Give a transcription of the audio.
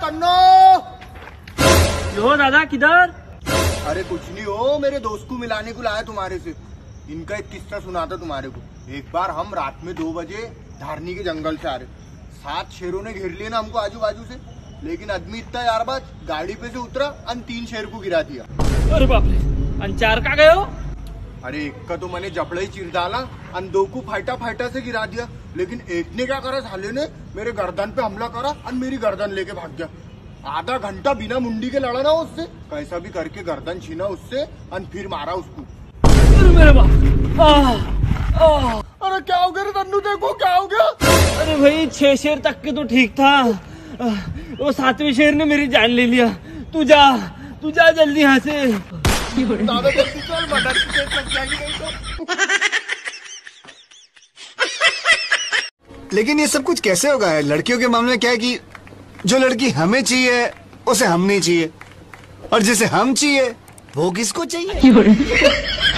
तन्नो। यो दादा किधर? अरे कुछ नहीं हो, मेरे दोस्त को मिलाने को लाया तुम्हारे से। इनका एक किस्सा सुनाता तुम्हारे को। एक बार हम रात में 2 बजे धारनी के जंगल से आ रहे, 7 शेरों ने घेर लिया ना हमको आजू बाजू से। लेकिन आदमी इतना यारबाज, गाड़ी पे से उतरा और 3 शेर को गिरा दिया। अरे बाप रे, अंचार का गए हो? अरे एक का तो मैंने जपड़ा ही चीर डाला और 2 को फाइटा फाइटा से गिरा दिया। लेकिन एक ने क्या करा, साले ने मेरे गर्दन पे हमला करा और मेरी गर्दन लेके भाग गया। आधा घंटा बिना मुंडी के लड़ा ना उससे, कैसा भी करके गर्दन छीना उससे और फिर मारा उसको। अरे मेरे बाप, अरे क्या हो गया रे तन्नू, देखो क्या हो गया। अरे भाई 6 शेर तक के तो ठीक था, वो 7वें शेर ने मेरी जान ले लिया। तू जा जल्दी यहाँ से। दादा जल्दी चल, मर्डर की केस लग जाएगी नहीं तो। लेकिन ये सब कुछ कैसे होगा है? लड़कियों के मामले में क्या है कि जो लड़की हमें चाहिए उसे हम नहीं चाहिए, और जिसे हम चाहिए वो किसको चाहिए।